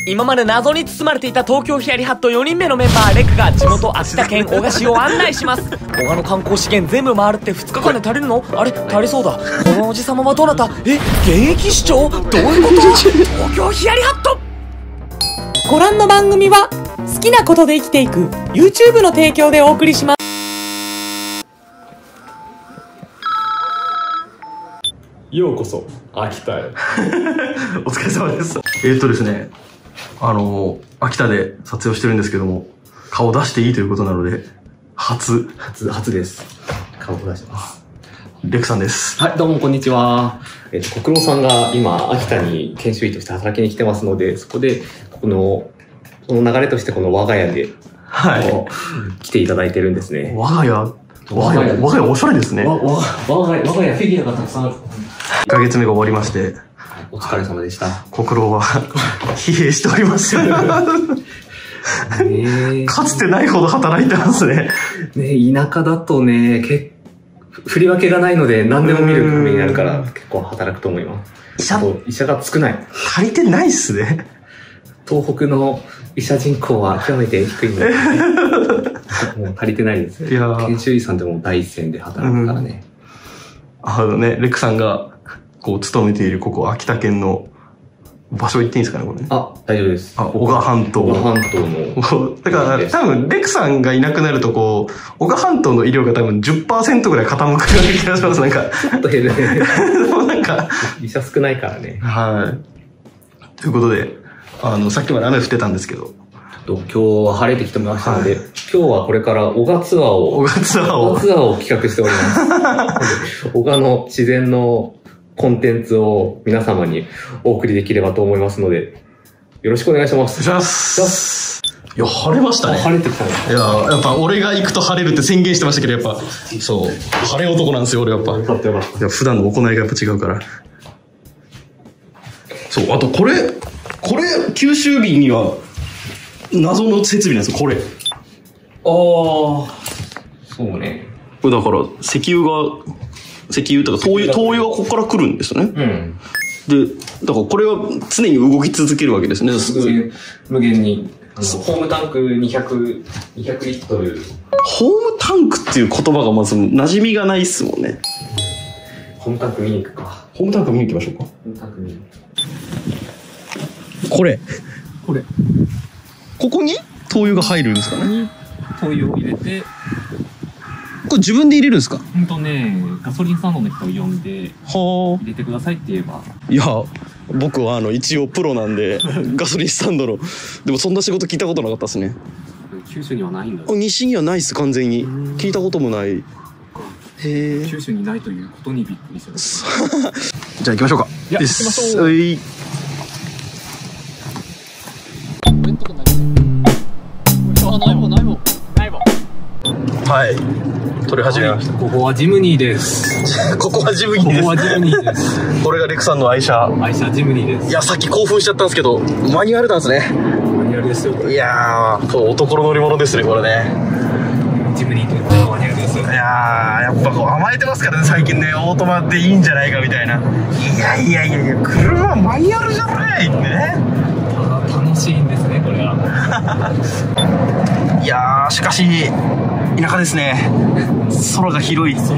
今まで謎に包まれていた東京ヒヤリハット4人目のメンバーレクが地元秋田県男鹿市を案内します。男鹿の観光資源全部回るって2日間で足りるの？あれ足りそうだ。このおじさまはどうなった？現役市長？どういうこと？東京ヒヤリハット。 ご覧の番組は好きなことで生きていく YouTube の提供でお送りします。 ようこそ秋田へ。 お疲れ様です。ですね、秋田で撮影をしてるんですけども、顔出していいということなので、初です。顔を出してます。レクさんです。 はい、どうもこんにちは。国郎さんが今、秋田に研修医として働きに来てますので、そこで、その流れとしてこの我が家で、 はい。 来ていただいてるんですね。 我が家おしゃれですね。 我が家フィギュアがたくさんある。 1ヶ月目が終わりまして、 お疲れ様でした。 国郎は疲弊しております。かつてないほど働いてますね。 田舎だとね、振り分けがないので何でも見るためになるから結構働くと思います。医者が少ない。 足りてないっすね。 東北の医者人口は極めて低いので、もう足りてないです。研修医さんでも第一線で働くからね。 レクさんが勤めているここ秋田県の場所行っていいんですかね、これね。 大丈夫です。 男鹿半島。 男鹿半島の。 だから多分レクさんがいなくなると男鹿半島の医療が多分 10% ぐらい傾くような気がします。なんか。 ちょっと減るね。 なんか。 医者少ないからね。 はい。ということで、さっきまで雨降ってたんですけど。 今日は晴れてきてましたので、今日はこれから男鹿ツアーを企画しております。男鹿の自然のコンテンツを皆様にお送りできればと思いますので、よろしくお願いします。 お願いします。いや、晴れましたね。 晴れてきたね。 いや、やっぱ俺が行くと晴れるって宣言してましたけど、やっぱ、そう、晴れ男なんですよ、俺やっぱ。いや、普段の行いがやっぱ違うから。そう、あとこれ、九州便には、謎の設備なんですよ、これ。 そうね。 これだから、石油とか灯油がここから来るんですよね。で、だからこれは常に動き続けるわけですね。 無限に。ホームタンク200リットル。 ホームタンクっていう言葉がまず馴染みがないっすもんね。 ホームタンク見に行くか。 ホームタンク見に行きましょうか。 ホームタンク見にこれ。ここに灯油が入るんですかね。 灯油を入れて。 これ自分で入れるんですか？ ガソリンスタンドの人を呼んで入れてくださいって言えば。 いや、僕は一応プロなんでガソリンスタンドのでもそんな仕事聞いたことなかったですね。 九州にはないんだ。 西にはないっす。完全に聞いたこともない。 九州にないということにびっくりしました。 じゃあ行きましょうか。 行きましょう。 はい、撮り始めました。 ここはジムニーです。 ここはジムニーです。これがレクさんの愛車ジムニーです。 いや、さっき興奮しちゃったんですけど、マニュアルなんですね。 マニュアルですよ。 いやー、男の乗り物ですね、これね。 ジムニーというマニュアルですよ。 いやー、やっぱ甘えてますからね、最近ね。オートマでいいんじゃないかみたいな。いや、車マニュアルじゃないってね。 楽しいんですね、これは。 いやー、しかし田舎ですね。空が広い。こ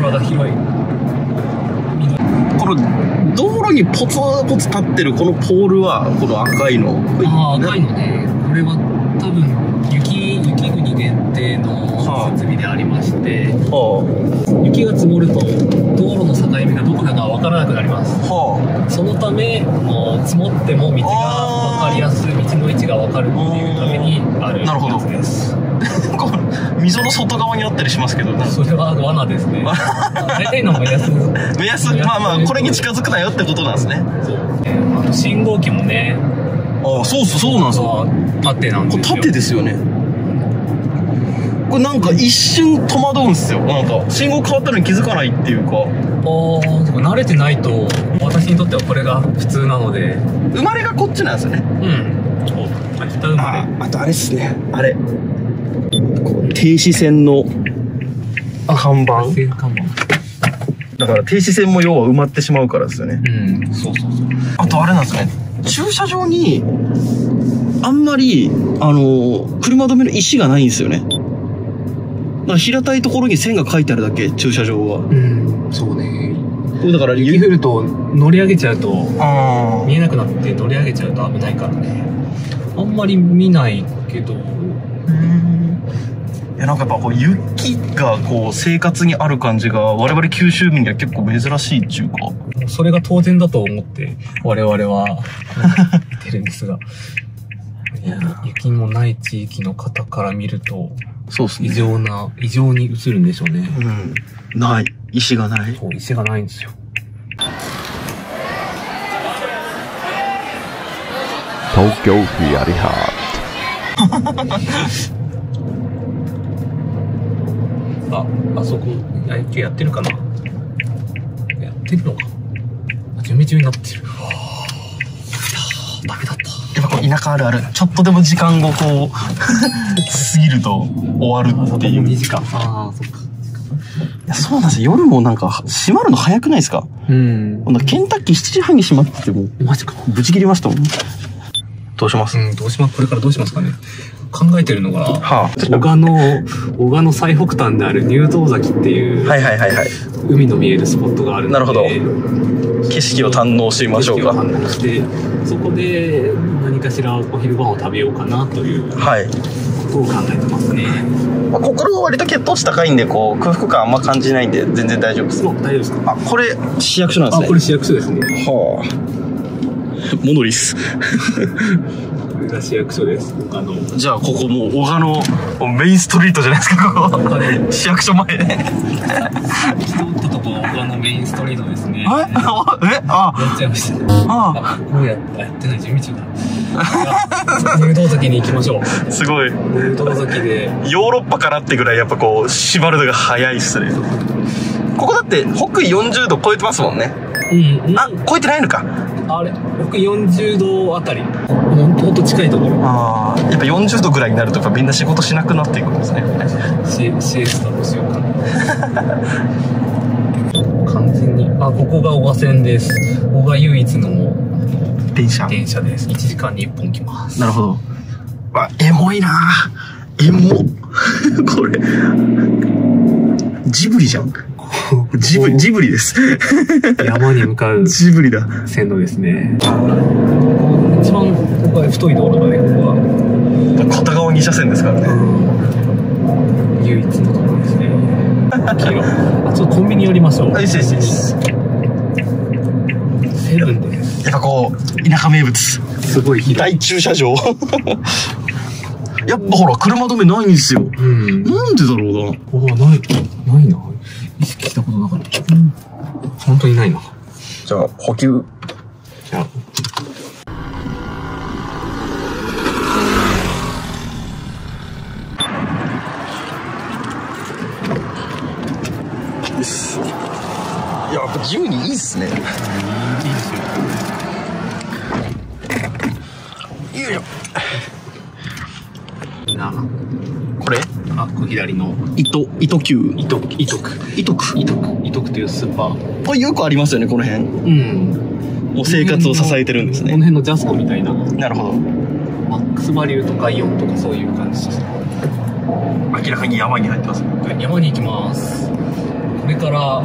の道路にポツポツ立ってるこのポールは、この赤いの。 赤いのね。これは多分雪国限定の設備でありまして、雪が積もると道路の境目がどこかが分からなくなります。そのため積もっても道が分かりやすい、道の位置が分かるっていうためにあるやつです。 溝の外側にあったりしますけどね。 それは罠ですね。大体の目安、 まあこれに近づくなよってことなんですね。 信号機もね。 そうなんですよ。 縦なんですよ。 これ縦ですよね。これなんか一瞬戸惑うんすよ。なんか信号変わったのに気づかないっていうか。 慣れてないと私にとってはこれが普通なので。 生まれがこっちなんですよね。あとあれっすね。停止線の看板。だから停止線も要は埋まってしまうからですよね。 そう。 あとあれなんですね。駐車場にあんまり、車止めの石がないんですよね。だから平たいところに線が書いてあるだけ、駐車場は。 うん、そうね。 これだから雪降ると乗り上げちゃうと、見えなくなって乗り上げちゃうと危ないからね。あんまり見ないけど。 いや、なんかやっぱこう雪がこう生活にある感じが我々九州民には結構珍しいっていうか。 それが当然だと思って我々は見てるんですが。雪もない地域の方から見ると、 そうですね。 異常に映るんでしょうね。 うん。ない。石がない。 そう、石がないんですよ。 東京フィアリハあそこ、野球やってるかな？やってるのか？地道になってる。ダメだった。 やっぱこう田舎あるある。ちょっとでも時間をこう、過ぎると終わるっていう。 2時間。ああ、そっか。 いや、そうなんですよ。夜もなんか閉まるの早くないですか？ うん。 ケンタッキー7時半に閉まってても、 マジか。 ぶち切りましたもん。どうします？ どうします？これからどうしますかね。考えてるのが、 小賀の最北端である入道崎っていう、海の見えるスポットがあるので、 なるほど。景色を堪能しましょうか。 景色を堪能して、そこで何かしらお昼ご飯を食べようかなということを考えてますね。 心は割と血糖値高いんで、こう空腹感あんま感じないんで全然大丈夫です。 大丈夫ですか？ これ市役所なんですね。 これ市役所ですね。 モノリス。 これが市役所です。 じゃあここもう小賀のメインストリートじゃないですか、ここ。市役所前で。 人おったとこ小賀のメインストリートですね。 やっちゃいましたね。もうやってない、地道だ。入道崎に行きましょう。 すごい。 入道崎で。 ヨーロッパからってぐらいやっぱこう、縛るのが早いっすね。ここだって北緯40度超えてますもんね。超えてないのか。 あれ北40度あたり。ほんと近いところ。 やっぱ40度ぐらいになるとやっぱみんな仕事しなくなっていくんですね。 シエスタどうしようかな。完全に。ここが小賀線です。小賀唯一の電車です。1時間に1本来ます。 なるほど。エモいなぁ。エモ。これ。ジブリじゃん。ジブリです。 山に向かうジブリだ。 線路ですね。一番ここが太い道路だね、ここは。 片側2車線ですからね。 唯一のところですね。ちょっとコンビニ寄りましょう。 いいです。 セブンです。 やっぱこう、田舎名物。 すごい広い。 大駐車場。やっぱほら、車止めないんですよ。なんでだろうな。 ないな。意識したことなかった。本当にないな。 じゃあ、補給。 じゃあ。 いや、やっぱジムにいいっすね。いいですよ。いいよ。これ？ これ左の糸球。 糸区というスーパー。 これよくありますよね、この辺。もう生活を支えてるんですね。 この辺のジャスコみたいな。 なるほど。 マックスバリューとかイオンとかそういう感じです。 明らかに山に入ってます。 山に行きます。これから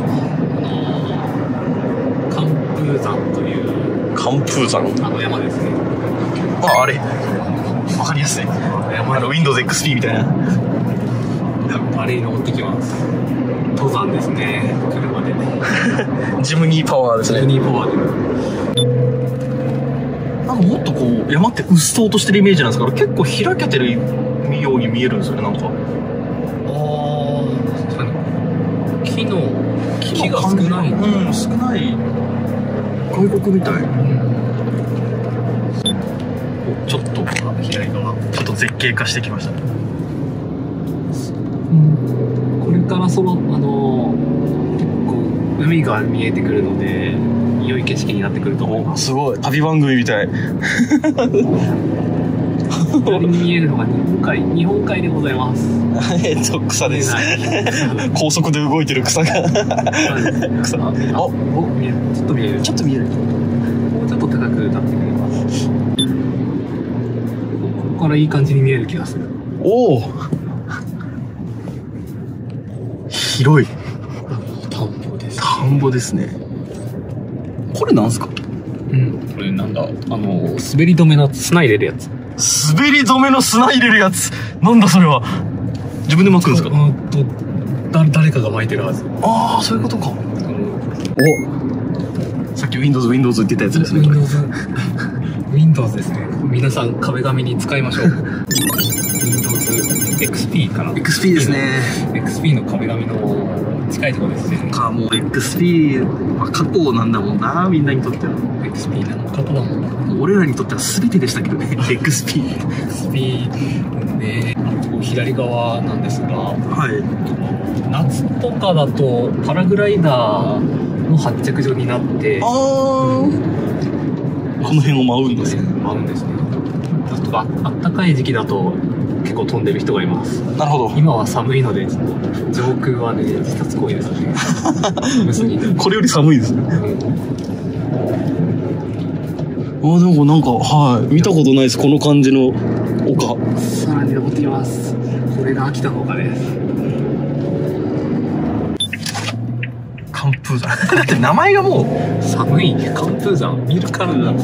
寒風山という寒風山山ですね。 あれわかりやすい。Windows XP みたいな。 あれに登ってきます。登山ですね、車でね。 ジムニーパワーですね。 ジムニーパワーで。 なんかもっとこう山ってうっそうとしてるイメージなんですから、結構開けてるように見えるんですよね、なんか。 確かに木が少ない。 少ない。外国みたい。ちょっと左側ちょっと絶景化してきました。 これから結構海が見えてくるので良い景色になってくると思います。 すごい旅番組みたい。 左に見えるのが日本海でございます。 草です。高速で動いてる草が。草。 見える。ちょっと見える。 もうちょっと高く立ってくれます。 からいい感じに見える気がする。 おお、広い。 田んぼです。 田んぼですね。これなんすか？ これなんだ、滑り止めの砂入れるやつ。 滑り止めの砂入れるやつ。なんだそれは。自分で巻くんですか？ 誰かが巻いてるはず。 ああ、そういうことか。お、さっき Windows って言ってたやつですね。 Windows ですね。皆さん壁紙に使いましょう。Windows XP かな。 XP ですね。 XP の壁紙の近いところですね。 もう XP は過去なんだもんな、みんなにとっては。 XP なの過去だもんな。 俺らにとっては全てでしたけどね。XP ね。左側なんですが、 はい。 夏とかだとパラグライダーの発着場になって、 この辺を舞うんですね。 舞うんですね。あとあったかい時期だと結構飛んでる人がいます。 なるほど。 今は寒いのでちょっと上空はね、一つ濃いですね。 これより寒いですね。でもなんか、はい、見たことないです、この感じの丘。 さらに登ってきます。これが秋田の丘です。 寒風山。だって名前がもう寒い寒風山見るからだ。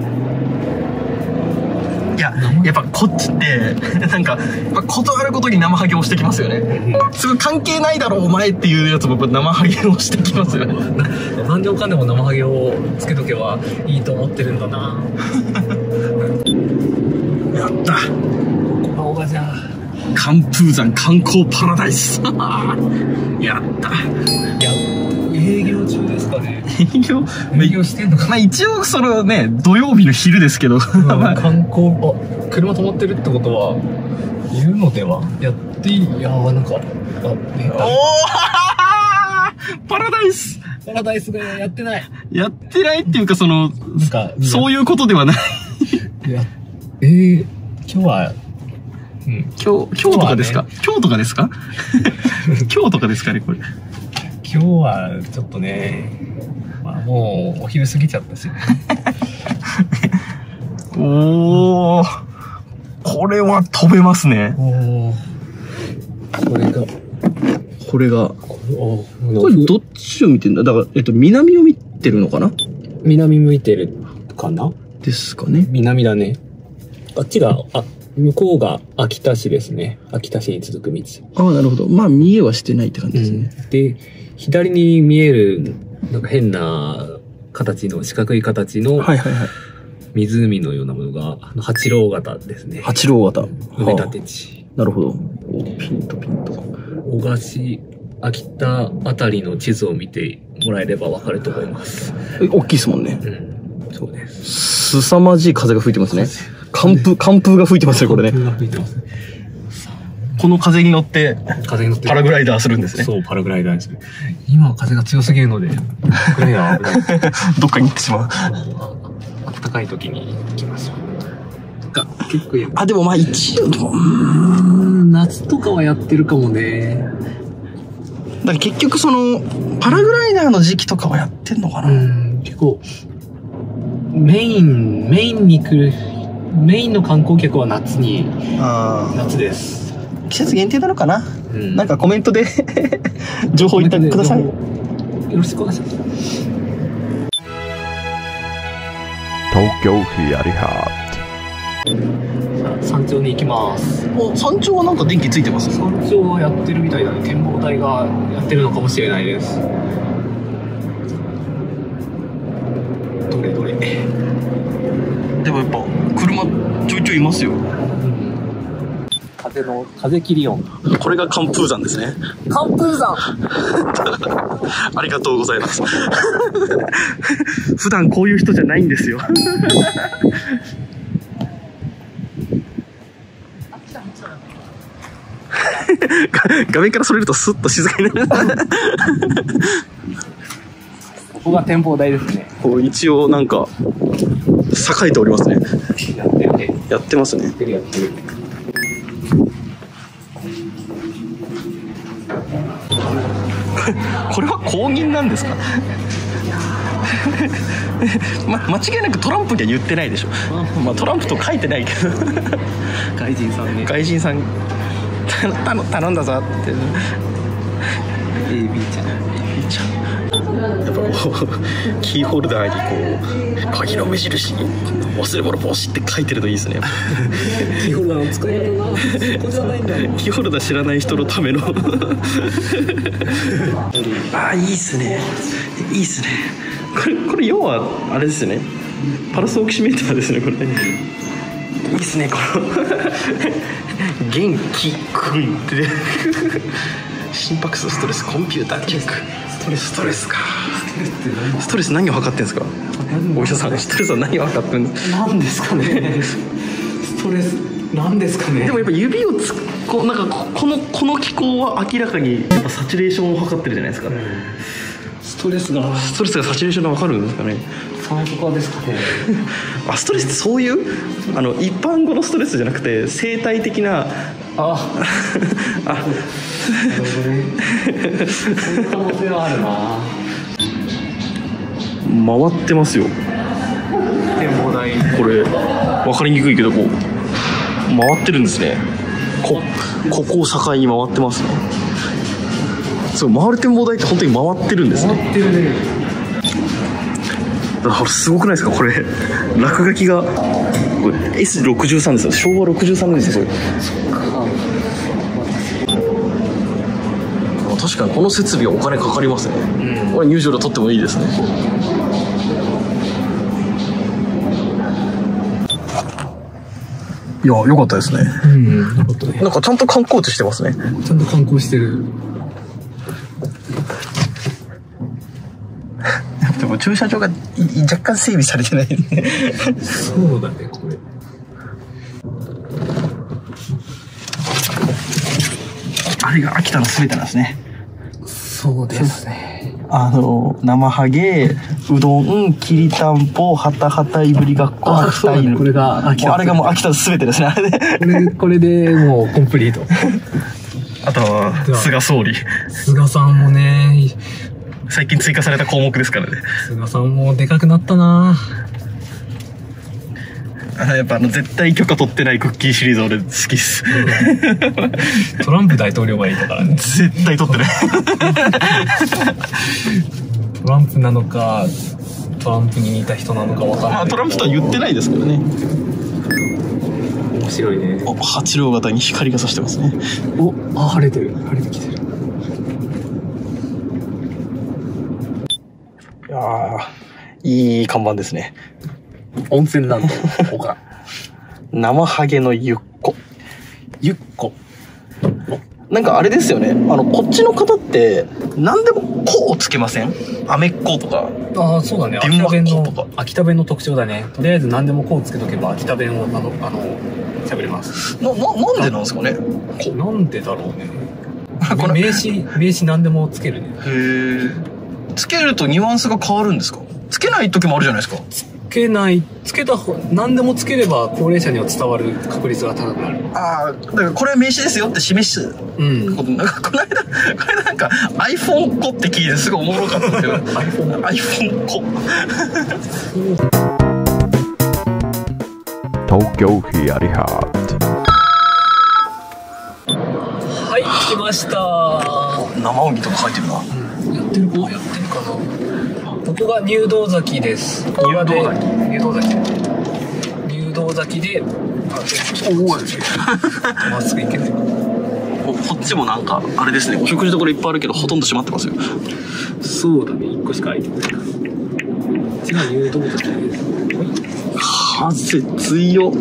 いや、やっぱこっちってなんかことあることに生ハゲをしてきますよね。すごい関係ないだろお前っていうやつもやっぱ生ハゲをしてきますよね。 何でもかんでも生ハゲをつけとけばいいと思ってるんだな。 やった、 ここが丘じゃ。 寒風山観光パラダイス。やった。 いや、営業中ですかね。 営業してんのかな。 一応そのね、土曜日の昼ですけど、 観光、車止まってるってことはいるのでは。やっていい。いやー、なんかパラダイスがやってないっていうか、そのなんかそういうことではない。 いや、今日は今日とかですか？今日とかですか？今日とかですかね、これ。 今日はちょっとね、もうお昼過ぎちゃったしね。 おー、これは飛べますね。これがこれどっちを見てんだ？だから南を見てるのかな？ 南向いてるかな？ ですかね。 南だね。あっちが向こうが秋田市ですね。秋田市に続く道。 なるほど。見えはしてないって感じですね。 で、左に見えるなんか変な形の四角い形の湖のようなものが八郎潟ですね。 八郎潟。 埋め立て地。 なるほど。ピンと。 小菓子秋田あたりの地図を見てもらえればわかると思います。 大きいですもんね。 そうです。 凄まじい風が吹いてますね。寒風が吹いてますね、これね。この風に乗ってパラグライダーするんですね。 そう、パラグライダーですね。今は風が強すぎるので、パラグライダーは危ない。 どっかに行ってしまう。 暖かい時に行きましょう。結構でも一応夏とかはやってるかもね。 だから結局そのパラグライダーの時期とかはやってんのかな。 結構メインの観光客は夏です。 季節限定なのかな。なんかコメントで情報いただください。 よろしくお願いします。 東京フィアリハ山頂に行きます。 山頂はなんか電気ついてます？ 山頂はやってるみたいだね。展望台がやってるのかもしれないです。どれでもやっぱ車ちょいちょいいますよ。 風切り音。 これが寒風山ですね。 寒風山ありがとうございます。普段こういう人じゃないんですよ。画面からそれるとスッと静かになる。 ここが展望台ですね。 一応なんか栄えておりますね。やってますね。これは公認なんですか？ 間違いなくトランプには言ってないでしょ。まあトランプと書いてないけど外人さんね。 外人さん頼んだぞって AB ちゃん。 やっぱこうキーホルダーにこう鍵の目印に忘れ物防止って書いてるのいいですね。 キーホルダーの使い方な、そこじゃないんだよ。 キーホルダー知らない人のためのあ、いいっすね、いいっすね。これ要はあれですよね、パルスオキシメーターですね、これ。いいっすね、この元気くんって心拍数、ストレス、コンピューターチェック。ストレスか。ストレス何を測ってんですか、お医者さん。ストレスは何を測ってんですか。 なんですかね。ストレスなんですかね。 でもやっぱ指をこうなんかこの機構は明らかにやっぱサチュレーションを測ってるじゃないですか。 ストレスがサチュレーションが分かるんですかね。 酸素化ですかね。 あ、ストレスってそういう一般語のストレスじゃなくて生態的な。 あなるほどね。そういう可能性はあるな。 回ってますよ。 展望台。 これ分かりにくいけどこう回ってるんですね。ここを境に回ってますね。そう回る展望台って本当に回ってるんですね。 回ってるね。 だからすごくないですかこれ。落書きがこれ S63 ですよ。昭和63年ですよこれ。確かにこの設備はお金かかりますね。これ入場料取ってもいいですね。いや、良かったですね。 なるほどね。 なんかちゃんと観光地してますね。 ちゃんと観光してる。 でも駐車場が若干整備されてないね。 そうだね、これ。 あれが秋田の全てなんですね。 そうですね。 生ハゲ、うどん、きりたんぽ、はたはたいぶりがっこ、秋田犬。 これが秋田。 あれがもう秋田の全てですね。あれで。 これでもうコンプリート。 あとは菅総理。 菅さんもね、 最近追加された項目ですからね。 菅さんもでかくなったな。 やっぱ絶対許可取ってないクッキーシリーズ俺好きっす。 トランプ大統領がいたからね。 絶対取ってない。 トランプなのかトランプに似た人なのかわからない。 トランプとは言ってないですけどね。 面白いね。 八郎型に光が差してますね。 晴れてる。晴れてきてる。 いやー、いい看板ですね。 温泉ランド他。 生ハゲのゆっこ。 ゆっこ。 なんかあれですよね。こっちの方って何でも「こ」をつけません？アメッコとか。 ああ、そうだね。秋田弁の特徴だね。とりあえず何でもこうつけとけば秋田弁を喋れます。 なんでなんですかね。 なんでだろうね。名詞何でもつけるね。 へえ。つけるとニュアンスが変わるんですか？つけない時もあるじゃないですか。何でもつければ高齢者には伝わる確率が高くなる。ああ、だからこれは名詞ですよって示す。なんかこの間なんか iPhone 子って聞いてすごいおもろかったんですけど。iPhone 子。 東京ヒヤリハート。 はい、来ました。 生麦とか書いてるな。 やってるかな。ここが入道崎です。入道崎でまっすぐ行ける。 こっちもなんかあれですね。お食事どころいっぱいあるけどほとんど閉まってますよ。 そうだね。1個しか空いてないから。こっちが入道崎です。 風強。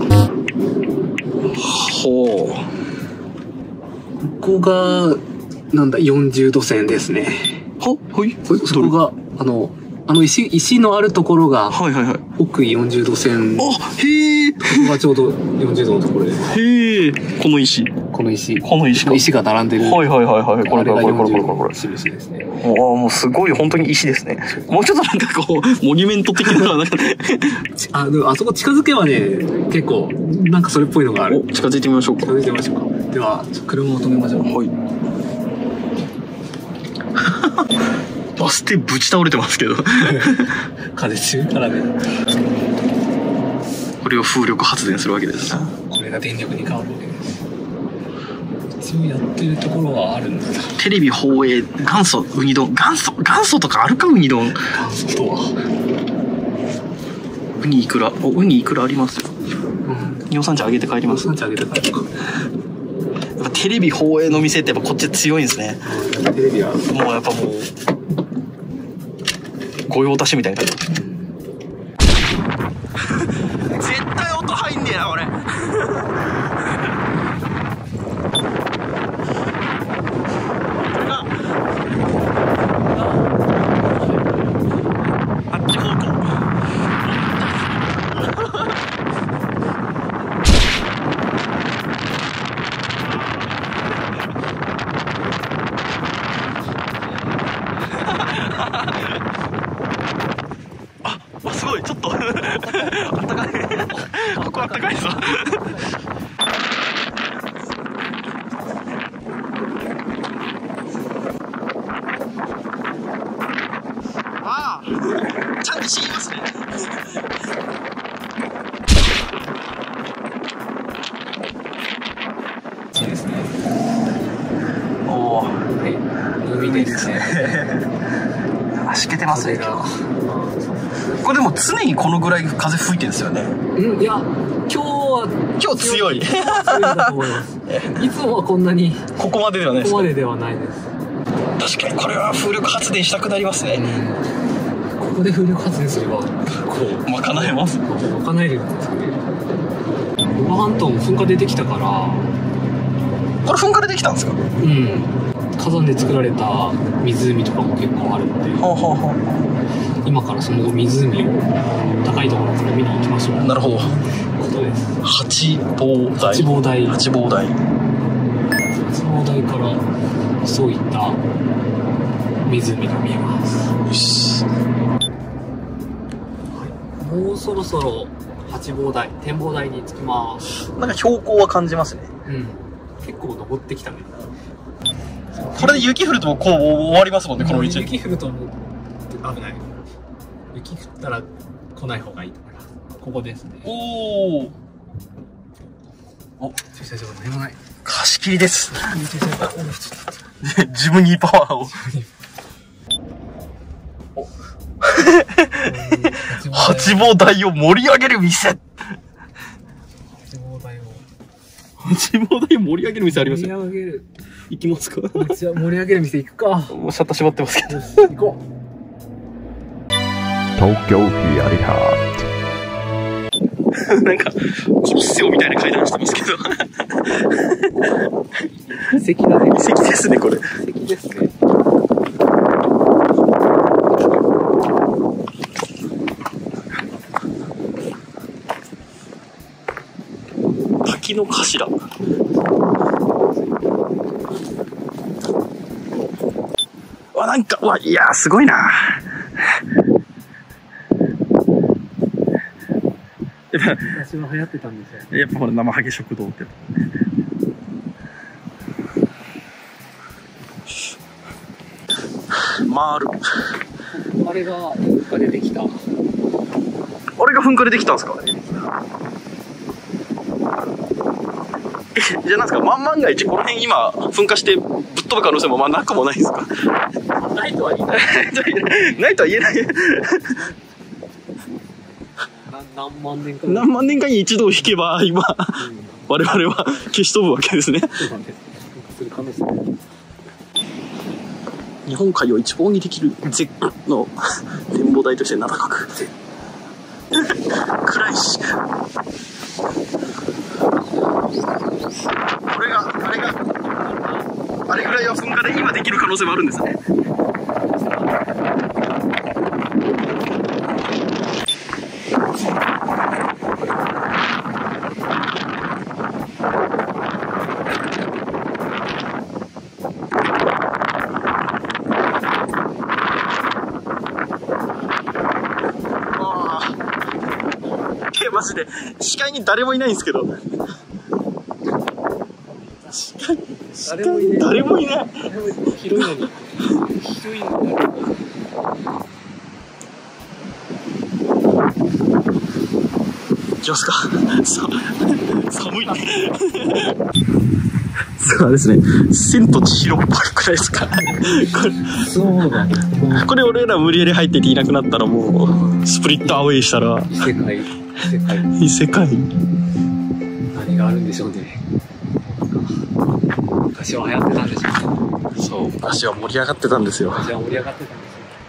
ほう。 ここがなんだ40度線ですね。 はい。 そこが石のあるところが、 はい。 北緯40度線。 あ、へえ。 ここがちょうど40度のところで。 へえ。この石が並んでる。 はい。これ。 印ですね。 もうすごい本当に石ですね。もうちょっとなんかこう、モニュメント的な、なんかね。 でもあそこ近づけばね、結構、なんかそれっぽいのがある。 近づいてみましょうか。 では、車を止めましょう。 はい。 バス停ぶち倒れてますけど。 風強いからね。 これを風力発電するわけです。 これが電力に変わるわけです。一応やってるところはあるんだ。 テレビ放映元祖ウニ丼、元祖とかあるか。ウニ丼元祖とはウニいくら、ウニいくらありますよ。尿酸値上げて帰ります。 尿酸値上げて帰る。 やっぱテレビ放映の店ってやっぱこっち強いんですね。 テレビはもうやっぱもう御用達みたいになってます。絶対音入んねえなこれ。あっち方向。すごい、ちょっとあったかい。ここあったかいぞ。ああ、ちゃんと知りますね。 そうですね。 おお、 海ですね。 しけてますね。これでも常にこのぐらい風吹いてるんですよね。 いや、今日強い。 強いだと思います。いつもはこんなにここまでではないですか。 ここまでではないです。 確かにこれは風力発電したくなりますね。 ここで風力発電すれば結構賄えます。 賄えるんですね。能登半島も噴火出てきたから。 これ噴火でできたんですか。 火山で作られた湖とかも結構あるので、今からその湖を高いところから見に行きましょう。 なるほど。 ことです。 八望台からそういった湖が見えます。 よし。 もうそろそろ展望台に着きます。 なんか標高は感じますね。 結構登ってきたね。 これで雪降るとこう終わりますもんね、この道。 雪降ると危ない。雪降ったら来ない方がいいと思います。ここですね。お駐車場何もない。 貸し切りです。自分にパワーを。八望台を盛り上げる店。八望台を盛り上げる店ありますよ。行きますか。 盛り上げる店行くか。 もうシャッター閉まってますけど。 行こう。 東京ヒヤリハなんかコロッセオみたいな階段してますけど。 遺跡だね。 遺跡ですね、これ。 遺跡ですね。 滝の頭。なんか、いやー、すごいな。 昔は流行ってたんですよ。 やっぱほら、生ハゲ食堂って。回る。 あれが噴火でできた。 あれが噴火でできたんですか。じゃあなんですか、万が一この辺今噴火してぶっ飛ぶ可能性もなくもないですか。 ないとは言えない。 ないとは言えない。 何万年かに一度引けば今、我々は消し飛ぶわけですね。日本海を一望にできる絶の展望台として名高く暗いし、あれぐらいは噴火で今できる可能性もあるんですね。マジで視界に誰もいないんですけど、誰もいない。 広いのに。 きますか。寒い。そうですね。千と千尋っぽいくらいですか。 そうだね。 これ俺ら無理やり入ってていなくなったらもうスプリットアウェイしたら異世界。 何があるんでしょうね。昔は流行ってたんでしょうね。 そう、昔は盛り上がってたんですよ。 昔は盛り上がってたんですよ。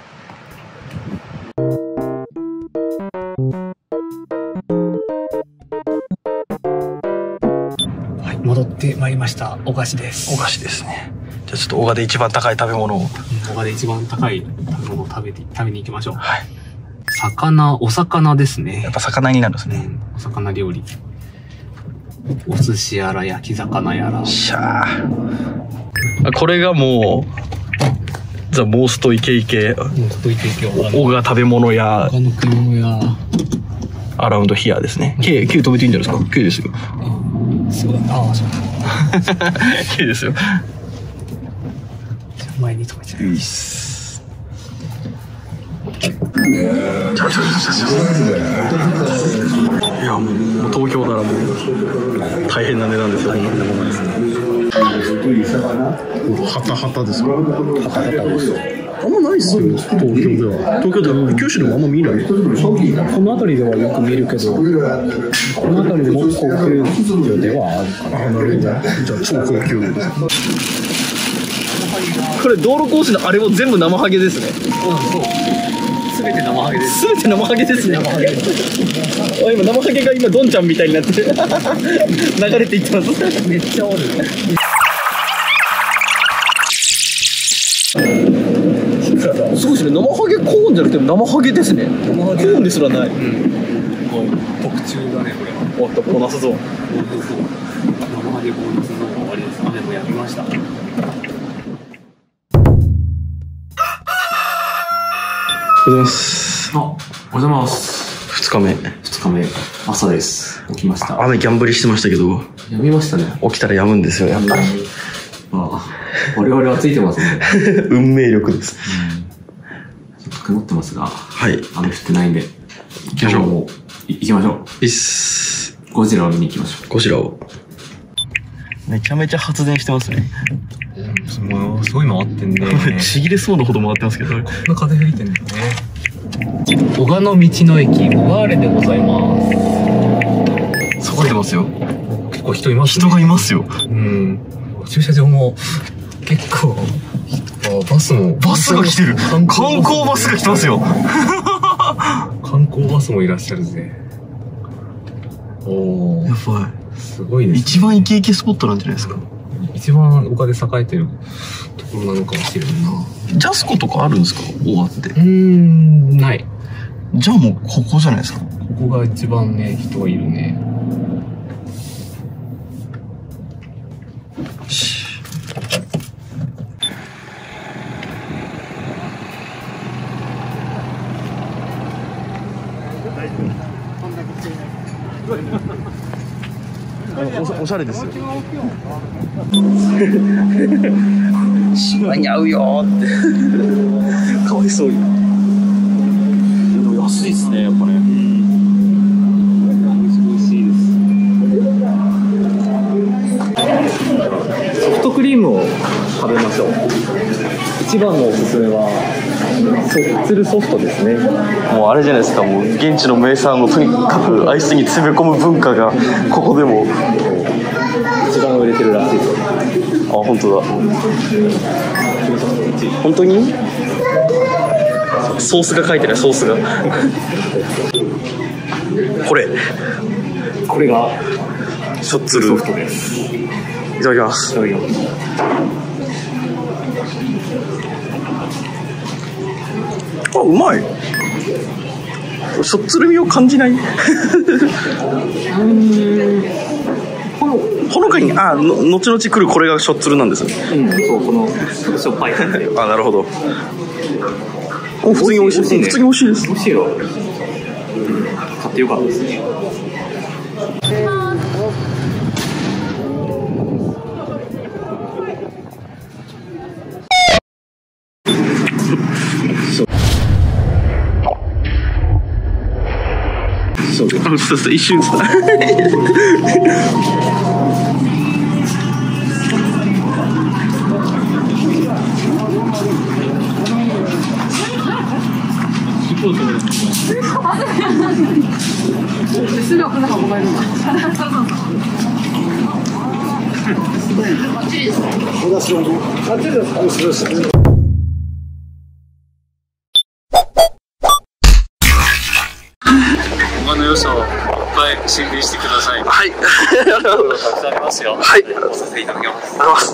はい、戻ってまいりました。お菓子です。 お菓子ですね。じゃあちょっと大賀で一番高い食べ物を。 大賀で一番高い食べ物を食べに行きましょう。 はい。 お魚ですね。 やっぱ魚になるんですね。 お魚料理。お寿司やら焼き魚やら。 しゃー。これがもう、ザ・モーストイケイケ。大賀食べ物や。 他の食い物や。 アラウンドヒアですね。K 止めていいんじゃないですか。K ですよ。 そうだな。ああ、そうだ。 K ですよ。 前に止めちゃう。 いいっす。いや、もう東京ならもう大変な値段ですよ。ハタハタですか。ハタハタです。あんまないっすよ、東京では。東京では九州でもあんま見ない。 この辺りではよく見るけど、この辺りでも高級魚ではあるかな。 あ、なるほど。じゃあ超高級です。これ道路コースのあれも全部生ハゲですね。 そう。すべて生ハゲです。 すべて生ハゲですね。生ハゲ。あ、今生ハゲが今ドンちゃんみたいになって流れていってます。 めっちゃおる。 すごいですね。生ハゲコーンじゃなくて生ハゲですね。コーンですらない。 特注だね、これは。 おっと、ボーナスゾーン。 生ハゲボーナスゾーン終わりです。雨もやみました。 おはようございます。 おはようございます。 2日目。 2日目、朝です。起きました。 雨ギャンブルしてましたけど、 やみましたね。 起きたら止むんですよ、やっぱり。 ああ、我々はついてますね。 運命力です。 ちょっと曇ってますが、 はい。 雨降ってないんで、 行きましょう。 行きましょう。 いっす。 ゴジラを見に行きましょう。 こちらを。めちゃめちゃ発電してますね。 すごい回ってんね。 ちぎれそうなほど回ってますけど。こんこんな風吹いてんだよね。小鹿の道の駅、小川原でございます。 栄えてますよ。 結構人いますね。 人がいますよ。 うん。駐車場も結構、バスが来てる。観光バスが来てますよ。 観光バスもいらっしゃるぜ。おー。 やばい。 すごいですね。 一番イケイケスポットなんじゃないですか。 一番丘で栄えてるところなのかもしれないな。 ジャスコとかあるんですか、大賀って。 ない。 じゃあもうここじゃないですか。 ここが一番ね、人いるね。 おしゃれですよ。島に合うよーってかわいそうに。でも安いっすね、やっぱね。 美味しいです。ソフトクリームを食べましょう。一番のおすすめはソッツルソフトですね。 もうあれじゃないですか、もう現地の名産をとにかくアイスに詰め込む文化がここでも一番売れてるらしいです。 あ、本当だ。本当にソースが書いてない、ソースがこれがショッツルソフトです。 いただきます。 いただきます。 あ、うまい。しょっつるみを感じない。ほのかに、後々来るこれがしょっつるなんですよ。 そう、このしょっぱい感じ。 あ、なるほど。普通に美味しい。普通に美味しいです。 美味しいよ。買ってよかったですね。 映った一瞬映った。 馬の良さをいっぱい宣伝してください。 はい。 たくさんありますよ。 はい。 おさせていただきます。 ありがとうございます。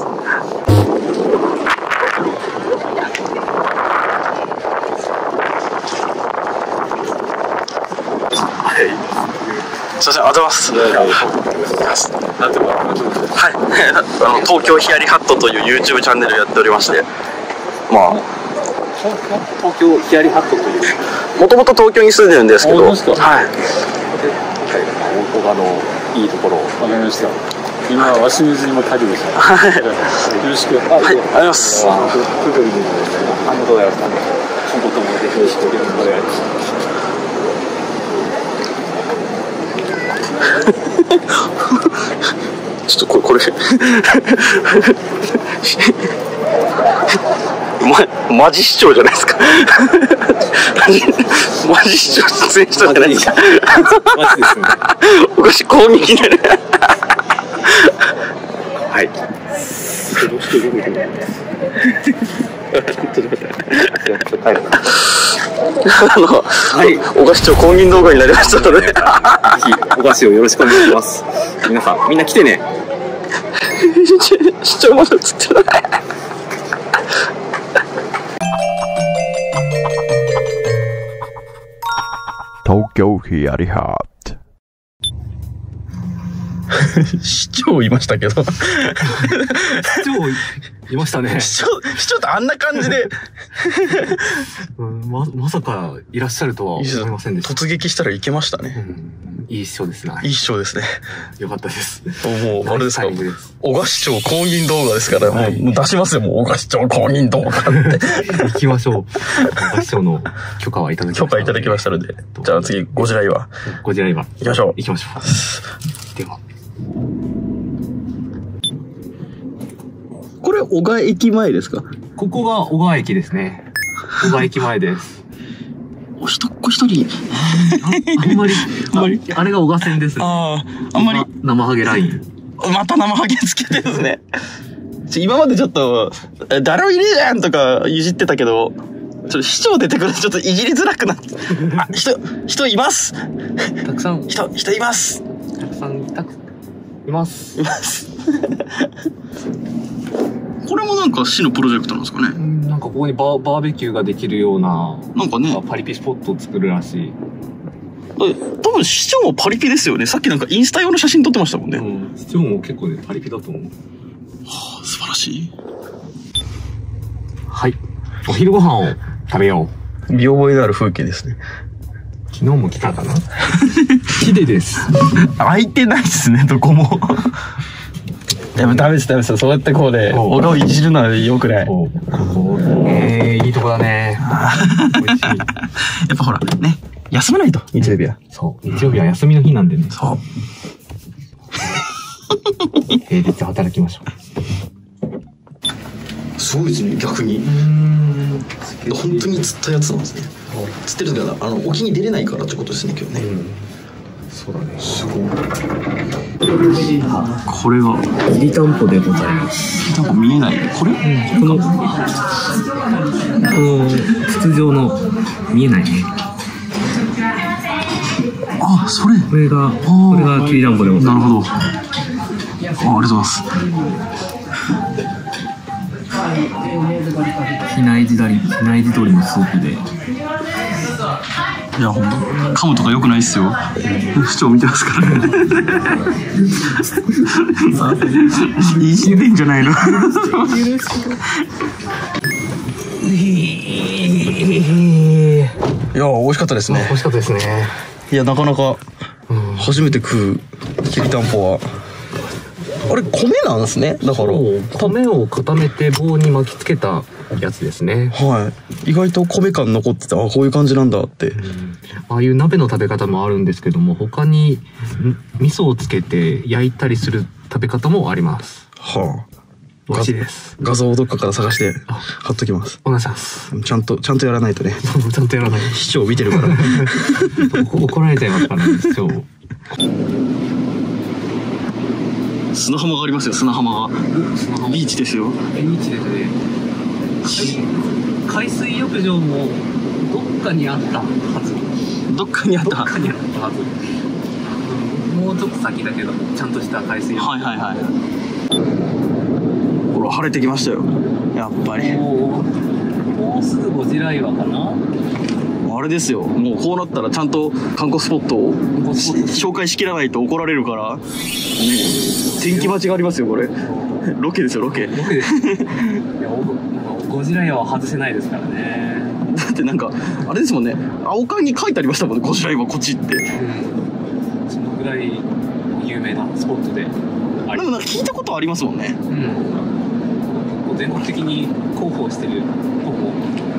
すいません、ありがとうございます。はい。東京ヒヤリハットという YouTube チャンネルをやっておりまして、まあ、 東京ヒヤリハットという。 もともと東京に住んでるんですけど、はい。 大賀のいいところ。わかりました。今は鷲水にも旅でした。 はい。 よろしく。 はい、ありがとうございます。 ありがとうございます。今後ともぜひよろしくお願いします。 ちょっとこれマジ市長じゃないですか。マジ市長出演したじゃないですか。 マジですね。 おかしい、攻撃になる。はい。 どうして出てくるの？ はい、小川市長公認動画になりましたので、ぜひお菓子をよろしくお願いします。皆さんみんな来てね。 市長まだ映ってない。 東京ヒヤリハット。 市長いましたけど。 市長いましたね。 市長ってあんな感じで。 まさかいらっしゃるとは思いませんでした。 突撃したらいけましたね。 いい市長ですね。 いい市長ですね。 よかったです。 もうあれですか。小川市長公認動画ですから、もう出しますよ。もう小川市長公認動画って。 行きましょう。小川市長の許可はいただきました。 許可いただきましたので、じゃあ次ゴジラ岩。 ゴジラ岩。 行きましょう。 行きましょう。では。 これ小川駅前ですか？ ここが小川駅ですね。小川駅前です。 お一人。 あんまり、あれが小川線です。 あんまり。 生ハゲライン。 また生ハゲつけてですね。今までちょっと、誰もいねえじゃんとかいじってたけど、ちょっと市長出てくるとちょっといじりづらくなって。あ、人います。 たくさん。 人います。 たくさん、います。 これもなんか市のプロジェクトなんですかね。 なんかここにバーベキューができるような、 なんかね、 パリピスポットを作るらしい。 多分市長もパリピですよね。さっきなんかインスタ用の写真撮ってましたもんね。 市長も結構ね、パリピだと思う。 はあ、素晴らしい。 はい。お昼ご飯を食べよう。見覚えのある風景ですね。 昨日も来たかな。ヒデです。 開いてないですね、どこも。でもダメです。そうやってこうで、小川いじるのは良くない。 いいとこだね。美味しい。 やっぱほら、ね、休めないと、日曜日は。 そう。日曜日は休みの日なんでね。 そう。 平日働きましょう。すごいですね、逆に。本当に釣ったやつなんですね。釣ってるから、沖に出れないからってことですね、今日ね。 そうだね。 すごい。これがきりたんぽでございます。 きりたんぽ見えない。これ？ この筒状の見えないね。 あ、それ。 これがきりたんぽでございます。 なるほど。ありがとうございます。 比内地鶏のスープで。 いや、ほんと噛むとか良くないっすよ。市長見てますから。いじってんじゃないの。いや、美味しかったですね。 美味しかったですね。 いや、なかなか初めて食うきりたんぽはあれ米なんですね。だから米を固めて棒に巻きつけたやつですね。 はい。意外と米感残ってて、あ、こういう感じなんだって。 ああいう鍋の食べ方もあるんですけども、他に味噌をつけて焼いたりする食べ方もあります。 はあ。 美味しいです。 画像をどっかから探して貼っときます。 お願いします。 ちゃんとやらないとね。 ちゃんとやらない。 市長見てるから。 怒られちゃいますからね、市長。 砂浜がありますよ、砂浜が。ビーチですよ。 ビーチですね。海水浴場もどっかにあったはず。 どっかにあった。 どっかにあったはず。もうちょっと先だけど、ちゃんとした海水浴場。 はいはいはい。ほら、晴れてきましたよ。やっぱり。 もうすぐゴジラ岩かな。 あれですよ。もうこうなったらちゃんと観光スポットを紹介しきらないと怒られるから。ね、天気待ちがありますよ、これ。ロケですよ、ロケ。 ロケです。いや、ゴジラ岩は外せないですからね。 だってなんか、あれですもんね。青缶に書いてありましたもんね、ゴジラ岩こっちって。 そのぐらい有名なスポットで。でもなんか聞いたことありますもんね。 全国的に広報してると思う。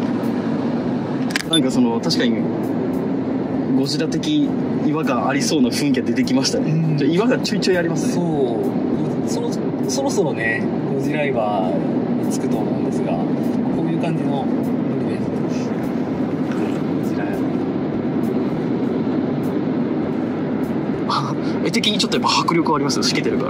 なんかその確かにゴジラ的岩がありそうな雰囲気が出てきましたね。岩がちょいちょいありますね。 そろそろねゴジラ岩につくと思うんですが、こういう感じのゴジラ絵的にちょっとやっぱ迫力ありますよ、しけてるから。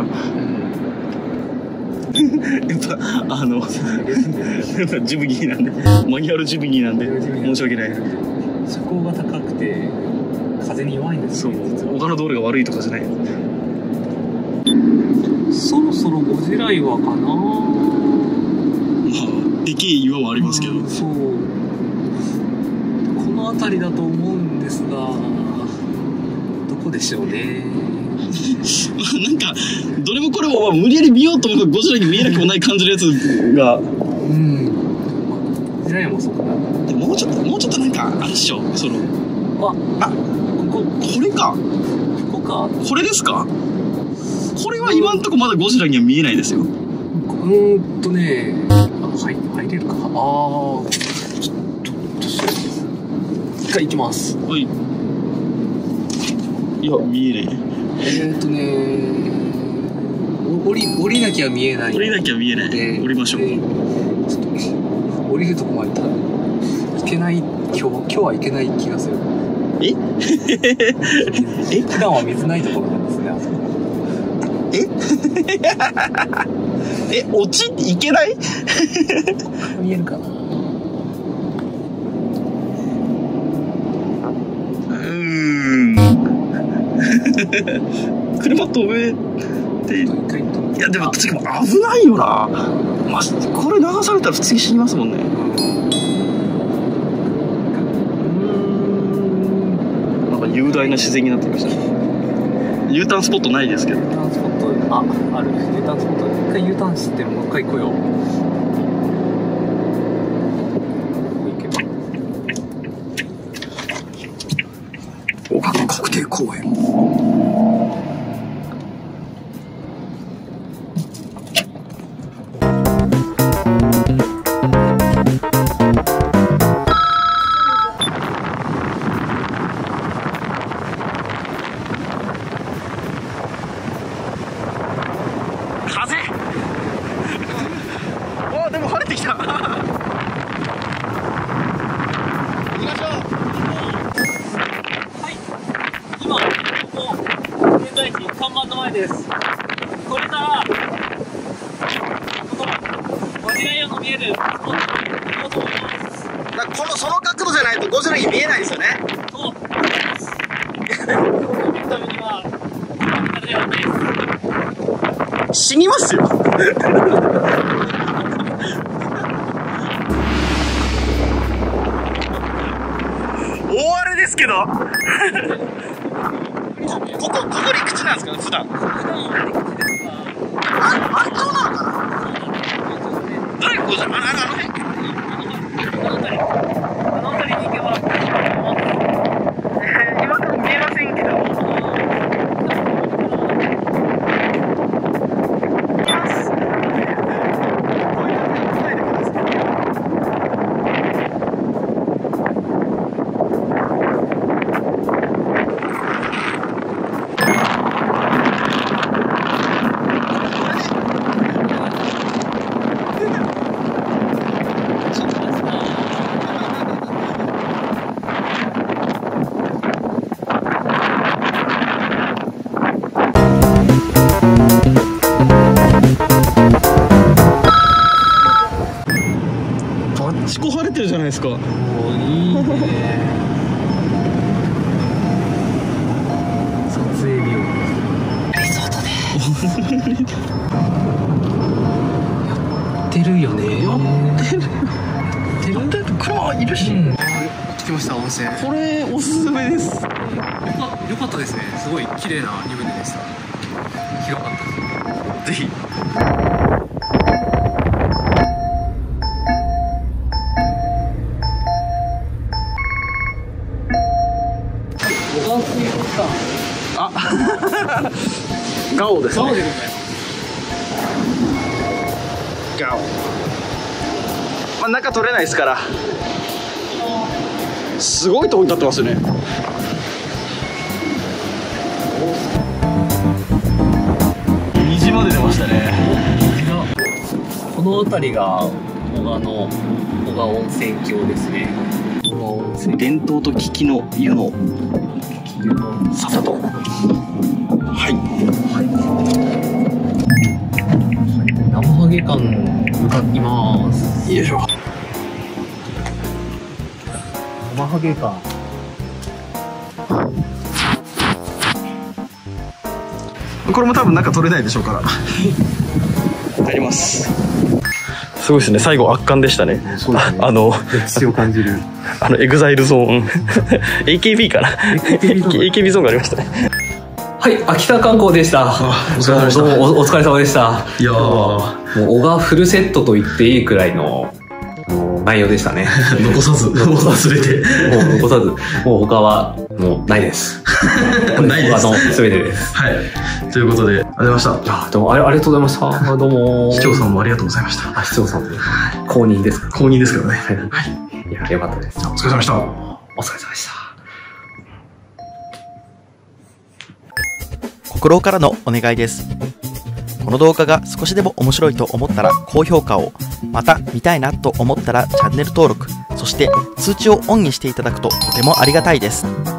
やっぱジムニーなんで、マニュアルジムニーなんで申し訳ない。 車高が高くて風に弱いんですよ。 他の道路が悪いとかじゃない。 そろそろゴジラ岩かな。まあでけえ岩はありますけど、 そう、この辺りだと思うんですが、どこでしょうね。 なんかどれもこれも無理やり見ようと思うゴジラに見えなくもない感じのやつが、ゴジラ岩もそうかな。 でもうちょっとなんかあれっしょ、そのこれか、これですか。これは今んとこまだゴジラには見えないですよ。 ね、入れるか。ちょっと一回行きます。 はい。いや、見えねえ。 降りなきゃ見えない。 降りなきゃ見えない。降りましょう。 ちょっと降りるとこまでいけない。今日はいけない気がする。普段は水ないところなんですね、あそこ。 落ちっていけない？ 見えるかな。 車止めて、いやでも次も危ないよな。これ流されたら普通に死にますもんね。なんか雄大な自然になってきましたね。U ターンスポットないですけど。 U ターンスポットある。U ターンスポット一回 U ターンしてもう一回来よう。 岡野国定公園。でも晴れてきた。行きましょう。 はい、今ここ現在地看板の前です。これからこのゴジラ岩の見えるスポットに行こうと思います。 その角度じゃないとゴジラに見えないですよね。 そう見るためには風がないです。 死にますよ。大荒れですけど。ここ陸地なんですかね、普段。そうなのかな。どれゴジラ？あの辺？ あの辺りに行けば今から見えませんけど。 ないですか。 おー、いいね。撮影日和。リゾートで。やってるよね。やってる。だって車いるし。来ました、温泉。 これおすすめです。 よかったですね。すごい綺麗な湯船でした。広かったです。 ぜひ。ガオですね。ガオ。まあ中取れないですから。すごいとこに立ってますよね。虹まで出ましたね。 この辺りが小賀温泉郷ですね。小賀温泉。 伝統と危機の湯のささと。はい。 生ハゲ館向かってます。 よいしょ。 生ハゲ館。 これも多分中取れないでしょうから。入ります。すごいですね。最後圧巻でしたね。 そうですね。歴史を感じる。 エグザイルゾーンAKB かな。AKB ゾーンがありましたね。 はい、秋田観光でした。 お疲れ様でした。 どうもお疲れ様でした。 いやー、 もう小川フルセットと言っていいくらいの内容でしたね。 残さず、忘れて。 もう残さず、もう他はもうないです。 ないです。 他の全てです。 はい。ということで、ありがとうございました。 いや、どうもありがとうございました。どうも。 市長さんもありがとうございました。 市長さんも公認ですか。 公認ですからね。 はい。いや、よかったです。 お疲れ様でした。 お疲れ様でした。 心からのお願いです。この動画が少しでも面白いと思ったら高評価を、また見たいなと思ったらチャンネル登録、そして通知をオンにしていただくととてもありがたいです。